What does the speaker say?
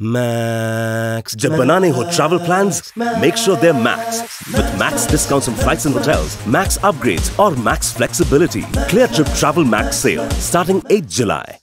Max. जब बनाने हो travel plans, make sure they're Max. With Max discounts on flights and hotels, Max upgrades or Max flexibility. Cleartrip Travel Max sale starting 8 July.